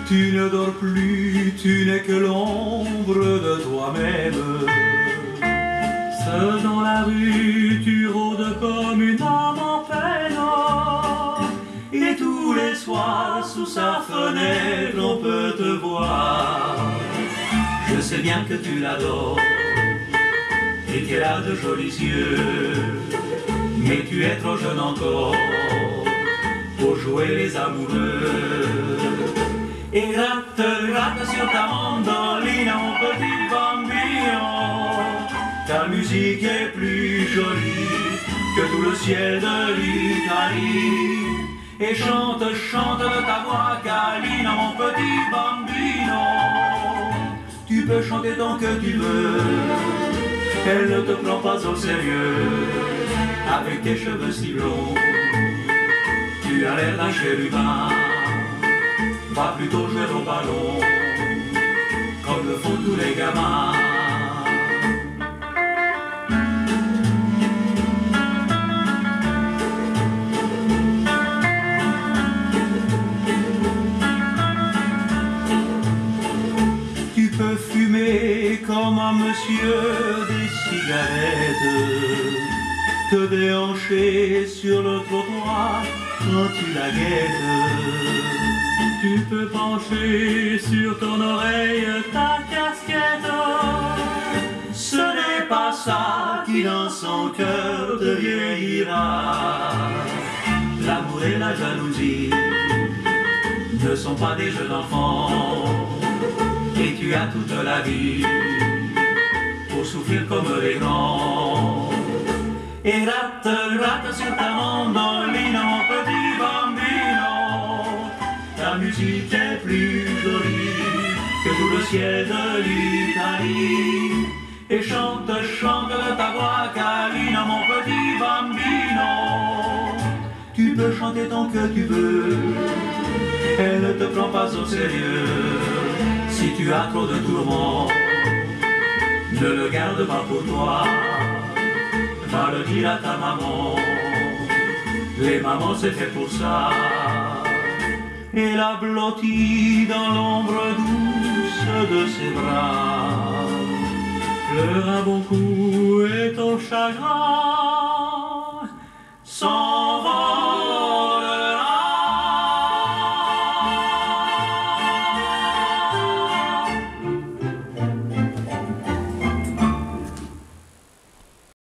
Tu ne dors plus, tu n'es que l'ombre de toi-même. Seul dans la rue, tu rôdes comme une âme en peine. Et tous les soirs, sous sa fenêtre, on peut te voir. Je sais bien que tu l'adores et qu'elle a de jolis yeux, mais tu es trop jeune encore pour jouer les amoureux. Et gratte, gratte sur ta mandoline, mon petit bambino. Ta musique est plus jolie que tout le ciel de l'Italie. Et chante, chante de ta voix câline, mon petit bambino. Tu peux chanter tant que tu veux, elle ne te prend pas au sérieux. Avec tes cheveux si blonds, tu as l'air d'un chérubin. Va plutôt jouer au ballon, comme le font tous les gamins. Tu peux fumer comme un monsieur des cigarettes, te déhancher sur le trottoir quand tu la guettes. Tu peux pencher sur ton oreille ta casquette. Ce n'est pas ça qui dans son cœur te vieillira. L'amour et la jalousie ne sont pas des jeux d'enfants. Et tu as toute la vie pour souffrir comme les grands. Et rate, rate sur ta mandoline, mon petit bambino. Ta musique est plus jolie que tout le ciel de l'Italie. Et chante, chante de ta voix câline, mon petit bambino. Tu peux chanter tant que tu veux, elle ne te prend pas au sérieux. Si tu as trop de tourments, ne le garde pas pour toi. Va le dire à ta maman, les mamans c'est fait pour ça. Et la blottit dans l'ombre douce de ses bras, pleure un bon coup et ton chagrin s'en va.